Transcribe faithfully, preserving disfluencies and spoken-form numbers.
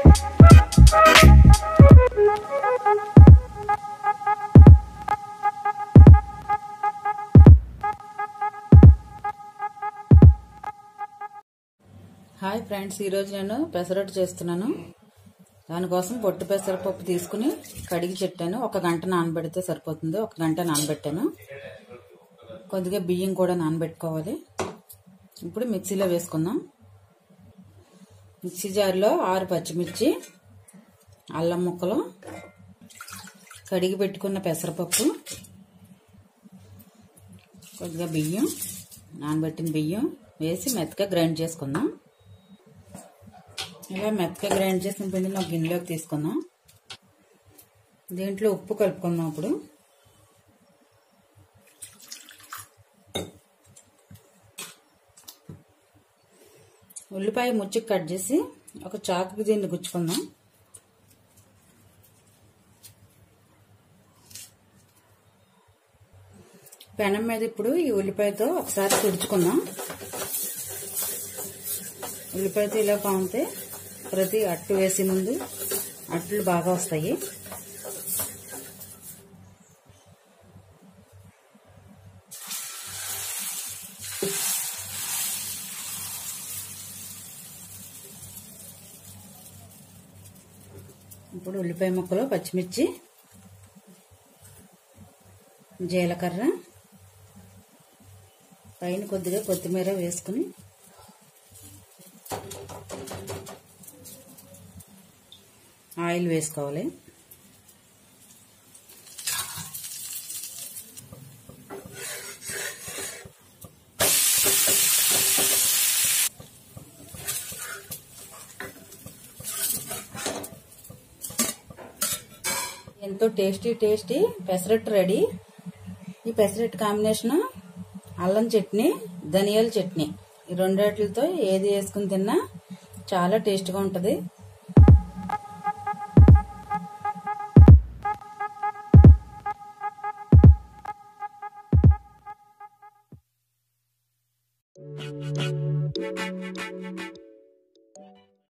Hi friends, ఈ రోజు నేను పెసరట్టు చేస్తున్నాను. దానికోసం పొట్టు పెసరపప్పు తీసుకుని కడిగి పెట్టాను. ఒక గంట నానబెడితే సరిపోతుంది. ఒక గంట నానబెట్టాను. కొద్దిగా బియ్యం కూడా నానబెట్టుకోవాలి. ఇప్పుడు మిక్సీలో వేసుకుందాం. మిక్సీ జార్లో ఆరు పచ్చిమిర్చి, అల్లం ముక్కలు, కడిగి పెట్టుకున్న పెసరపప్పు, కొద్దిగా బియ్యం, నానబెట్టిన బియ్యం వేసి మెత్తగా గ్రైండ్ చేసుకుందాం. ఇలా మెత్తగా గ్రైండ్ చేసిన పిండిని ఒక గిన్నెలోకి తీసుకుందాం. దీంట్లో ఉప్పు కలుపుకుందాం. ఇప్పుడు ఉల్లిపాయ ముచ్చుకు కట్ చేసి ఒక చాకుకి దీన్ని గుచ్చుకుందాం. పెనం మీద ఇప్పుడు ఈ ఉల్లిపాయతో ఒకసారి తుడుచుకుందాం. ఉల్లిపాయతో ఇలా కాంతే ప్రతి అట్టు వేసే ముందు అట్లు బాగా వస్తాయి. ఇప్పుడు ఉల్లిపాయ ముక్కలు, పచ్చిమిర్చి, జీలకర్ర, పైన కొద్దిగా కొత్తిమీర వేసుకుని ఆయిల్ వేసుకోవాలి. ఎంతో టేస్టీ టేస్టీ పెసరట్టు రెడీ. ఈ పెసరట్టు కాంబినేషన్ అల్లం చట్నీ, ధనియాల చట్నీ, ఈ రెండిట్లతో ఏది వేసుకుని తిన్నా చాలా టేస్ట్గా ఉంటుంది.